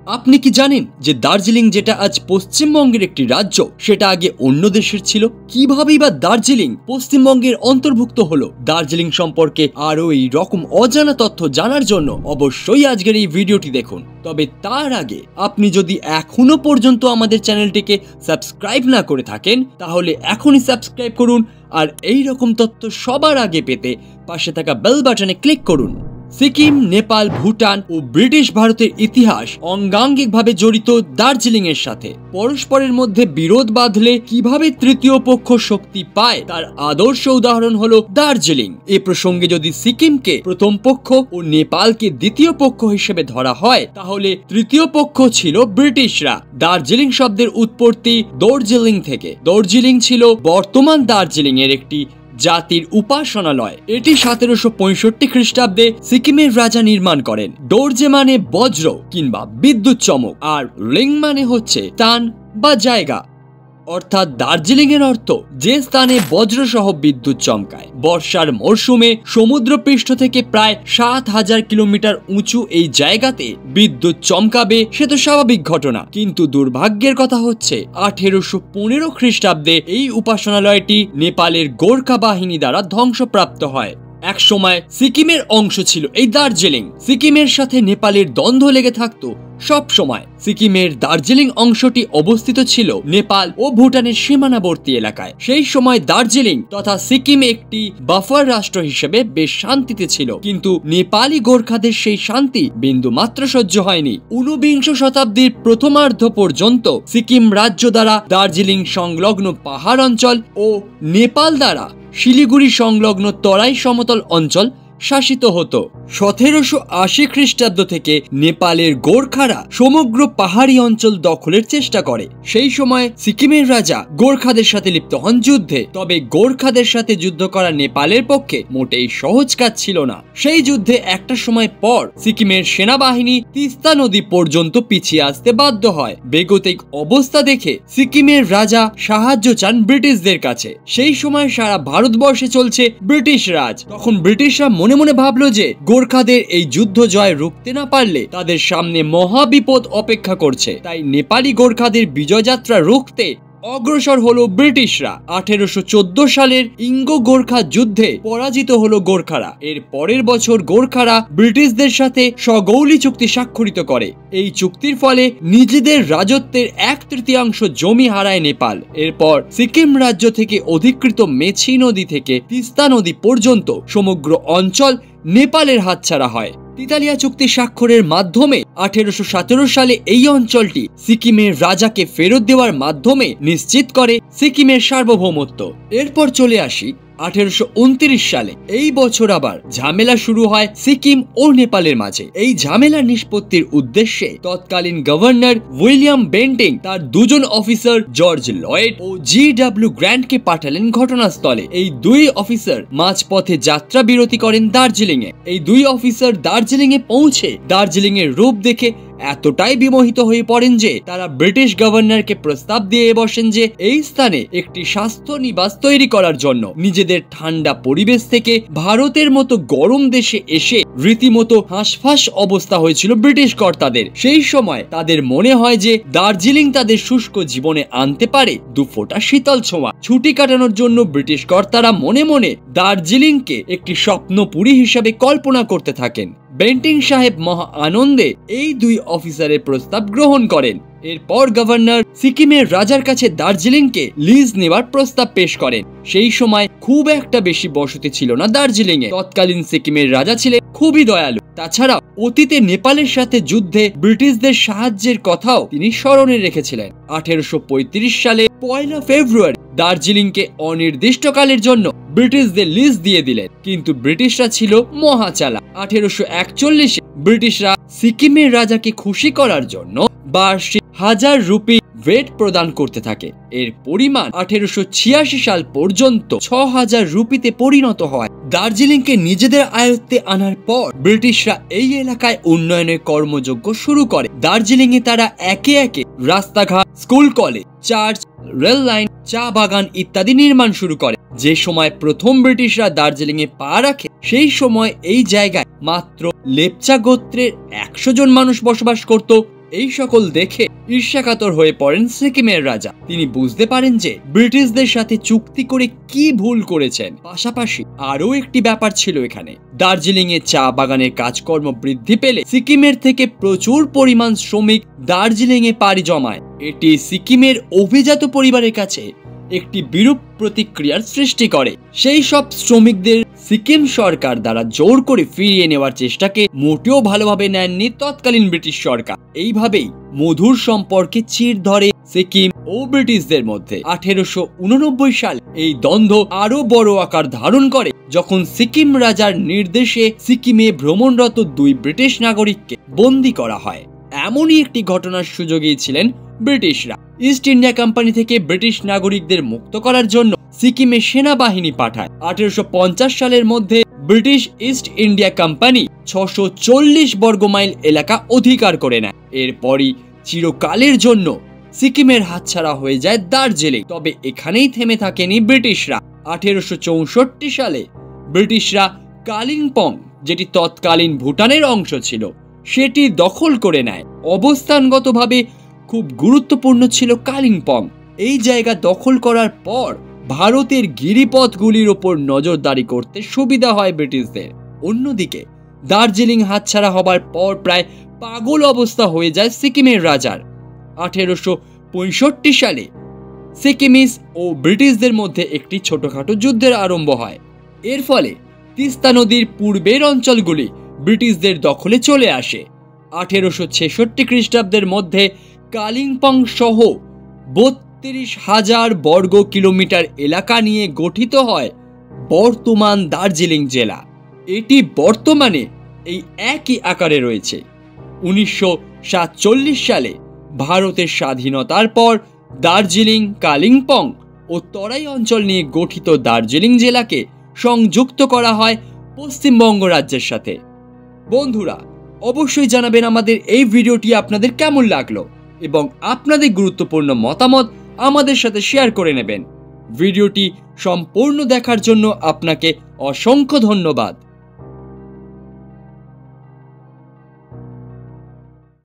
আপনি কি জানেন যে দার্জিলিং যেটা আজ পশ্চিমবঙ্গের একটি রাজ্য সেটা আগে অন্য দেশের ছিল? কিভাবেই বা দার্জিলিং পশ্চিমবঙ্গের অন্তর্ভুক্ত হলো? দার্জিলিং সম্পর্কে আরো এই রকম অজানা তথ্য জানার জন্য অবশ্যই আজকের এই ভিডিওটি দেখুন। তবে তার আগে আপনি যদি এখনো পর্যন্ত আমাদের চ্যানেলটিকে সাবস্ক্রাইব না করে থাকেন তাহলে এখনই সাবস্ক্রাইব করুন আর এই রকম তথ্য সবার আগে পেতে পাশে থাকা বেল বাটনে ক্লিক করুন। সিকিম, নেপাল, ভুটান ও ব্রিটিশ ভারতের ইতিহাস অঙ্গাঙ্গিকভাবে জড়িত দার্জিলিং এর সাথে। পরস্পরের মধ্যে বিরোধ বাঁধলে কিভাবে তৃতীয় পক্ষ শক্তি পায় তার আদর্শ উদাহরণ হলো দার্জিলিং। এ প্রসঙ্গে যদি সিকিমকে প্রথম পক্ষ ও নেপালকে দ্বিতীয় পক্ষ হিসেবে ধরা হয় তাহলে তৃতীয় পক্ষ ছিল ব্রিটিশরা। দার্জিলিং শব্দের উৎপত্তি দর্জিলিং থেকে। দর্জিলিং ছিল বর্তমান দার্জিলিং এর একটি জাতির উপাসনালয়। এটি 1765 খ্রিস্টাব্দে সিকিমের রাজা নির্মাণ করেন। দর্জে মানে বজ্র কিংবা বিদ্যুৎ চমক, আর লিং মানে হচ্ছে স্থান বা জায়গা, অর্থাৎ দার্জিলিং এর অর্থ যে স্থানে বজ্রসহ বিদ্যুৎ চমকায়। বর্ষার মরশুমে সমুদ্রপৃষ্ঠ থেকে প্রায় 7000 কিলোমিটার উঁচু এই জায়গাতে বিদ্যুৎ চমকাবে সে তো স্বাভাবিক ঘটনা, কিন্তু দুর্ভাগ্যের কথা হচ্ছে 1815 খ্রিস্টাব্দে এই উপাসনালয়টি নেপালের গোর্খা বাহিনী দ্বারা ধ্বংসপ্রাপ্ত হয়। এক সময় সিকিমের অংশ ছিল এই দার্জিলিং। সিকিমের সাথে নেপালের দ্বন্দ্ব লেগে থাকতো সব সময়। সিকিমের দার্জিলিং অংশটি অবস্থিত ছিল নেপাল ও ভুটানের সীমানাবর্তী এলাকায়। সেই সময় দার্জিলিং তথা সিকিম একটি বাফার রাষ্ট্র হিসেবে বেশ শান্তিতে ছিল, কিন্তু নেপালি গোর্খাদের সেই শান্তি বিন্দু মাত্র সহ্য হয়নি। 19 শতাব্দীর প্রথমার্ধ পর্যন্ত সিকিম রাজ্য দ্বারা দার্জিলিং সংলগ্ন পাহাড় অঞ্চল ও নেপাল দ্বারা শিলিগুড়ি সংলগ্ন তরাই সমতল অঞ্চল শাসিত হতো। 1780 খ্রিস্টাব্দ থেকে নেপালের গোর্খারা সমগ্র পাহাড়ি অঞ্চল দখলের চেষ্টা করে। সেই সময় সিকিমের রাজা গোর্খাদের সাথে লিপ্ত হন যুদ্ধে। তবে গোর্খাদের সাথে যুদ্ধ করা নেপালের পক্ষে মোটেই সহজ কাজ ছিল না। সেই যুদ্ধে একটা সময় পর সিকিমের সেনাবাহিনী তিস্তা নদী পর্যন্ত পিছিয়ে আসতে বাধ্য হয়। বেগতিক অবস্থা দেখে সিকিমের রাজা সাহায্য চান ব্রিটিশদের কাছে। সেই সময় সারা ভারতবর্ষে চলছে ব্রিটিশ রাজ। তখন ব্রিটিশরা মনে মনে ভাবলো যে গোর্খাদের এই যুদ্ধ জয় রুখতে না পারলে তাদের সামনে মহা বিপদ অপেক্ষা করছে। তাই নেপালি গোর্খাদের বিজয়যাত্রা রুখতে অগ্রসর হলো ব্রিটিশরা। 1814 সালের ইঙ্গো গোর্খা যুদ্ধে পরাজিত হলো গোর্খারা। এর পরের বছর গোর্খারা ব্রিটিশদের সাথে সগৌলি চুক্তি স্বাক্ষরিত করে। এই চুক্তির ফলে নিজেদের রাজত্বের 1/3 জমি হারায় নেপাল। এরপর সিকিম রাজ্য থেকে অধিকৃত মেছি নদী থেকে তিস্তা নদী পর্যন্ত সমগ্র অঞ্চল নেপালের হাতছাড়া হয়। তিতালিয়া চুক্তি স্বাক্ষরের মাধ্যমে 1817 সালে এই অঞ্চলটি সিকিমের রাজাকে ফেরত দেওয়ার মাধ্যমে নিশ্চিত করে সিকিমের সার্বভৌমত্ব। এরপর চলে আসি 1829 সালে। এই বছর আবার ঝামেলা শুরু হয় সিকিম ও নেপালের মাঝে। এই ঝামেলা নিষ্পত্তির উদ্দেশ্যে তৎকালীন গভর্নর উইলিয়াম বেন্টিং তার দুজন অফিসার জর্জ লয়েড ও GW গ্র্যান্টকে পাঠালেন ঘটনাস্থলে। এই দুই অফিসার মাঝপথে যাত্রা বিরতি করেন দার্জিলিং এ। এই দুই অফিসার দার্জিলিং এ পৌঁছে দার্জিলিং এর রূপ দেখে এতটাই বিমোহিত হয়ে পড়েন যে তারা ব্রিটিশ গভর্নরকে প্রস্তাব দিয়ে বসেন যে এই স্থানে একটি স্বাস্থ্য নিবাস তৈরি করার জন্য। নিজেদের ঠান্ডা পরিবেশ থেকে ভারতের মতো গরম দেশে এসে রীতিমতো হাঁসফাঁস অবস্থা হয়েছিল ব্রিটিশ কর্তাদের। সেই সময় তাদের মনে হয় যে দার্জিলিং তাদের শুষ্ক জীবনে আনতে পারে দুফোঁটা শীতল ছোঁয়া। ছুটি কাটানোর জন্য ব্রিটিশ কর্তারা মনে মনে দার্জিলিংকে একটি স্বপ্নপুরী হিসাবে কল্পনা করতে থাকেন। বেন্টিং সাহেব মহা আনন্দে এই দুই অফিসারের প্রস্তাব গ্রহণ করেন। এরপর গভর্নর সিকিমের রাজার কাছে দার্জিলিংকে লিজ নেওয়ার প্রস্তাব পেশ করেন। সেই সময় খুব একটা বেশি বসতি ছিল না দার্জিলিং এ। তৎকালীন সিকিমের রাজা ছিলেন খুবই দয়ালু। তাছাড়া অতীতে নেপালের সাথে যুদ্ধে ব্রিটিশদের সাহায্যের কথাও তিনি স্মরণে রেখেছিলেন। 1835 সালে 1 ফেব্রুয়ারি দার্জিলিংকে অনির্দিষ্টকালের জন্য ব্রিটিশদের লিজ দিয়ে দিলেন, কিন্তু ব্রিটিশরা ছিল মহাচালাক। 1841 ব্রিটিশরা সিকিমের রাজাকে খুশি করার জন্য বার্ষিক 1000 রুপি ভেট প্রদান করতে থাকে। এর পরিমাণ 1886 সাল পর্যন্ত 6000 রুপিতে পরিণত হয়। দার্জিলিংকে নিজেদের আয়ত্তে আনার পর ব্রিটিশরা এই এলাকায় উন্নয়নের কর্মযজ্ঞ শুরু করে। দার্জিলিং এ তারা একে একে রাস্তাঘাট, school, college, church, rail line, চা বাগান ইত্যাদি নির্মাণ শুরু করে। যে সময় প্রথম ব্রিটিশরা দার্জিলিং এ পা রাখে সেই সময় এই জায়গায় মাত্র লেপচা গোত্রের 100 জন মানুষ বসবাস করত। এই সকল দেখে ঈর্ষাকাতর হয়ে পড়েন সিকিমের রাজা। তিনি বুঝতে পারেন যে ব্রিটিশদের সাথে চুক্তি করে কি ভুল করেছেন। পাশাপাশি আরও একটি ব্যাপার ছিল এখানে, দার্জিলিং এ চা বাগানের কাজকর্ম বৃদ্ধি পেলে সিকিমের থেকে প্রচুর পরিমাণ শ্রমিক দার্জিলিং এ পাড়ি জমায়। এটি সিকিমের অভিজাত পরিবারের কাছে একটি বিরূপ প্রতিক্রিয়ার সৃষ্টি করে। সেই সব শ্রমিকদের সিকিম সরকার দ্বারা জোর করে ফিরিয়ে নেওয়ার চেষ্টাকে মোটেও ভালোভাবে নেননি তৎকালীন ব্রিটিশ সরকার। এইভাবেই মধুর সম্পর্কে চির ধরে সিকিম ও ব্রিটিশদের মধ্যে। 1889 সাল এই দ্বন্দ্ব আরো বড় আকার ধারণ করে যখন সিকিম রাজার নির্দেশে সিকিমে ভ্রমণরত 2 ব্রিটিশ নাগরিককে বন্দী করা হয়। এমনই একটি ঘটনার সুযোগেই ছিলেন ব্রিটিশরা। ইস্ট ইন্ডিয়া কোম্পানি থেকে ব্রিটিশ নাগরিকদের মুক্ত করার জন্য সিকিমে সেনাবাহিনী পাঠায়। 1850 সালের মধ্যে ব্রিটিশ ইস্ট ইন্ডিয়া কোম্পানি 640 বর্গমাইল এলাকা অধিকার করে নেয়। এরপরই চিরকালের জন্য সিকিমের হাতছাড়া হয়ে যায় দার্জিলিং। তবে এখানেই থেমে থাকেনি ব্রিটিশরা। 1864 সালে ব্রিটিশরা কালিম্পং, যেটি তৎকালীন ভুটানের অংশ ছিল, সেটি দখল করে নেয়। অবস্থানগতভাবে খুব গুরুত্বপূর্ণ ছিল কালিম্পং। এই জায়গা দখল করার পর ভারতের গিরিপথগুলির ওপর নজরদারি করতে সুবিধা হয় ব্রিটিশদের। অন্যদিকে দার্জিলিং হাতছাড়া হবার পর প্রায় পাগল অবস্থা হয়ে যায় সিকিমের রাজার। 1865 সালে সিকিমিস ও ব্রিটিশদের মধ্যে একটি ছোটখাটো যুদ্ধের আরম্ভ হয়। এর ফলে তিস্তা নদীর পূর্বের অঞ্চলগুলি ব্রিটিশদের দখলে চলে আসে। 1866 খ্রিস্টাব্দের মধ্যে কালিম্পং সহ 32,000 বর্গ কিলোমিটার এলাকা নিয়ে গঠিত হয় বর্তমান দার্জিলিং জেলা। এটি বর্তমানে এই একই আকারে রয়েছে। 1947 সালে ভারতের স্বাধীনতার পর দার্জিলিং, কালিম্পং ও তরাই অঞ্চল নিয়ে গঠিত দার্জিলিং জেলাকে সংযুক্ত করা হয় পশ্চিমবঙ্গ রাজ্যের সাথে। বন্ধুরা, অবশ্যই জানাবেন আমাদের এই ভিডিওটি আপনাদের কেমন লাগলো এবং আপনাদের গুরুত্বপূর্ণ মতামত আমাদের সাথে শেয়ার করে নেবেন। ভিডিওটি সম্পূর্ণ দেখার জন্য আপনাকে অসংখ্য ধন্যবাদ।